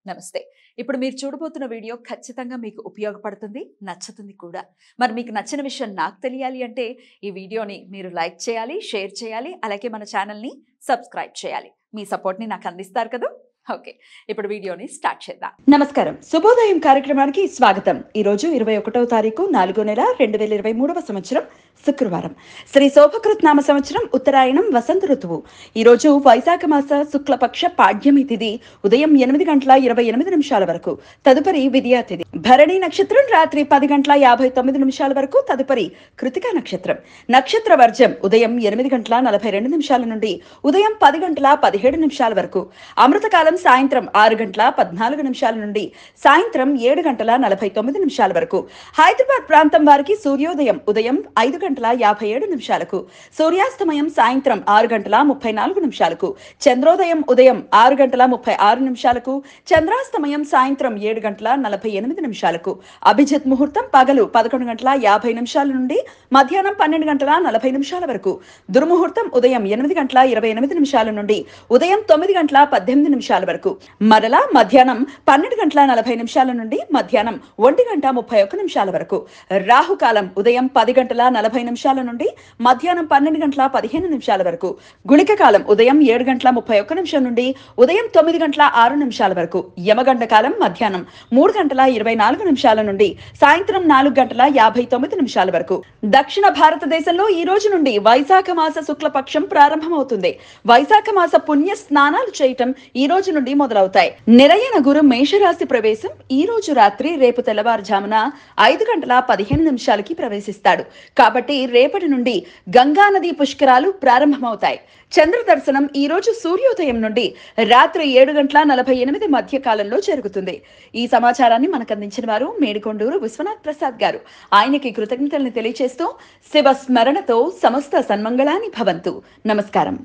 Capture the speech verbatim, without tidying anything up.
నమస్తే. ఇప్పుడు మీరు చూడబోతున్న వీడియో ఖచ్చితంగా మీకు ఉపయోగపడుతుంది, నచ్చుతుంది కూడా. మరి మీకు నచ్చిన విషయం నాకు తెలియాలి అంటే ఈ వీడియోని మీరు లైక్ చేయాలి, షేర్ చేయాలి, అలాగే మన ఛానల్ని సబ్స్క్రైబ్ చేయాలి. మీ సపోర్ట్ని నాకు అందిస్తారు కదా. ఓకే, ఇప్పుడు వీడియోని స్టార్ట్ చేద్దాం. నమస్కారం, శుభోదయం కార్యక్రమానికి స్వాగతం. ఈ రోజు ఇరవై ఒకటవ తారీఖు నాలుగో నెల రెండు వేల ఇరవై మూడవ సంవత్సరం శుక్రవారం. శ్రీ శోభకృత్ నామ సంవత్సరం ఉత్తరాయణం వసంత ఋతువు. ఈ రోజు వైశాఖ మాస శుక్లపక్ష పాడ్యమి తిథి ఉదయం ఎనిమిది గంటల ఇరవై ఎనిమిది నిమిషాల వరకు. తదుపరి విద్యా తిథి. భరణి నక్షత్రం రాత్రి పది గంటల యాభై తొమ్మిది నిమిషాల వరకు. తదుపరి కృతికా నక్షత్రం. నక్షత్ర వర్జం ఉదయం ఎనిమిది గంటల నలభై రెండు నిమిషాల నుండి ఉదయం పది గంటల పదిహేడు నిమిషాల వరకు. అమృతకాలం సాయంత్రం ఆరు గంటల పద్నాలుగు నిమిషాల నుండి సాయంత్రం ఏడు గంటల నలభై తొమ్మిది నిమిషాల వరకు. హైదరాబాద్ ప్రాంతం వారికి సూర్యోదయం ఉదయం ఐదు గంటల యాభై ఏడు నిమిషాలకు. సూర్యాస్తమయం సాయంత్రం ఆరు గంటల ముప్పై నాలుగు నిమిషాలకు. చంద్రోదయం ఉదయం ఆరు గంటల ముప్పై ఆరు నిమిషాలకు. చంద్రాస్తమయం సాయంత్రం ఏడు గంటల నలభై ఎనిమిది నిమిషాలకు. అభిజిత్ ముహూర్తం పగలు పదకొండు గంటల యాభై నిమిషాల నుండి మధ్యాహ్నం పన్నెండు గంటల నలభై నిమిషాల వరకు. దుర్ముహూర్తం ఉదయం ఎనిమిది గంటల ఇరవై ఎనిమిది నిమిషాల నుండి ఉదయం తొమ్మిది గంటల పద్దెనిమిది నిమిషాల వరకు. మరలా మధ్యాహ్నం పన్నెండు గంటల నలభై నిమిషాల నుండి మధ్యాహ్నం ఒంటి గంట ముప్పై ఒక్క నిమిషాల వరకు. రాహుకాలం ఉదయం పది గంటల నలభై నిమిషాల నుండి మధ్యాహ్నం పన్నెండు గంటల పదిహేను నిమిషాల వరకు. గుళిక కాలం ఉదయం ఏడు గంటల ముప్పై ఒక్క నిమిషం నుండి ఉదయం తొమ్మిది గంటల ఆరు నిమిషాల వరకు. యమగండ కాలం మధ్యాహ్నం మూడు గంటల ఇరవై నాలుగు నిమిషాల నుండి సాయంత్రం నాలుగు గంటల యాభై తొమ్మిది నిమిషాల వరకు. దక్షిణ భారతదేశంలో ఈ రోజు నుండి వైశాఖ మాస శుక్లపక్షం ప్రారంభమవుతుంది. వైశాఖ మాస పుణ్య స్నానాలు చేయటం ఈ రోజు నుండి మొదలవుతాయి. నిరయన గురు మేషరాశి ప్రవేశం ఈ రోజు రాత్రి రేపు తెల్లవారుజామున ఐదు గంటల పదిహేను నిమిషాలకి ప్రవేశిస్తాడు. కాబట్టి రేపటి నుండి గంగా నది పుష్కరాలు ప్రారంభమవుతాయి. చంద్ర దర్శనం ఈ రోజు సూర్యోదయం నుండి రాత్రి ఏడు గంటల నలభై ఎనిమిది మధ్య కాలంలో జరుగుతుంది. ఈ సమాచారాన్ని మనకు అందించిన వారు మేడికొండూరు విశ్వనాథ్ ప్రసాద్ గారు. ఆయనకి కృతజ్ఞతలను తెలియజేస్తూ శివ స్మరణతో సమస్త సన్మంగళాని భవంతు. నమస్కారం.